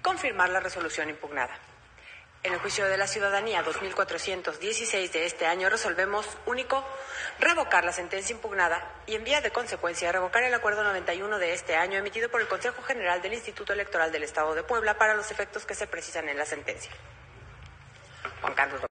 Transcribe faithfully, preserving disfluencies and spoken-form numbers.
confirmar la resolución impugnada. En el juicio de la ciudadanía dos mil cuatrocientos dieciséis de este año resolvemos, único, revocar la sentencia impugnada y en vía de consecuencia revocar el acuerdo noventa y uno de este año emitido por el Consejo General del Instituto Electoral del Estado de Puebla para los efectos que se precisan en la sentencia. Juan Carlos